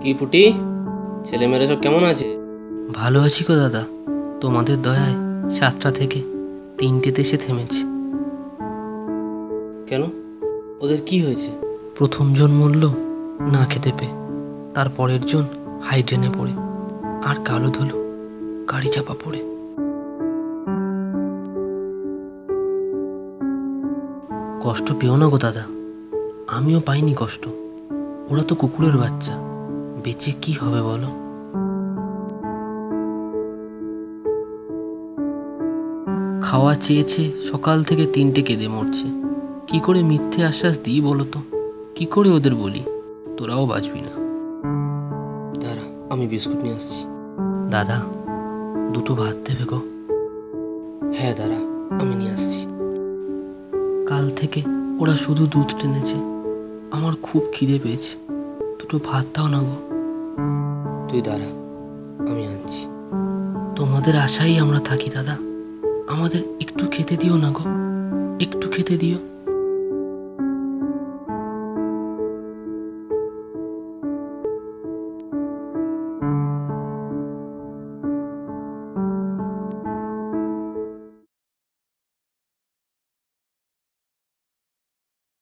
কি পুটি, ছেলেমেয়েরা সব কেমন আছে? ভালো আছি গো দাদা, তোমাদের দয়ায় 7টা থেকে 3টেতে এসে থেমেছে। কেন, ওদের কি হয়েছে? প্রথম জন মরল না খেতে পেয়ে, তারপরের জন হাইড্রেনে পড়ে, আর কালো ধুলো গাড়ি চাপা পড়ে। কষ্ট পেও না গো দাদা, আমিও পাইনি কষ্ট। ওরা তো কুকুরের বাচ্চা, বেঁচে কি হবে বলো? খাওয়া চেয়েছে সকাল থেকে 3টে কেঁদে মরছে। কি করে মিথ্যে আশ্বাস দিই বলো তো? কি করে ওদের বলি তোরাও বাঁচবি না? দাঁড়া, আমি বিস্কুট নিয়ে আসছি। দাদা, 2টো ভাত দেবে গো? হ্যাঁ দাঁড়া, আমি নিয়ে আসছি। কাল থেকে ওরা শুধু দুধ টেনেছে, আমার খুব খিদে পেয়েছে, 2টো ভাত দাও না গো। তুই দাঁড়া, আমি আনছি। তোমাদের আশাই আমরা থাকি দাদা, আমাদের একটু খেতে দিও না গো, একটু খেতে দিও।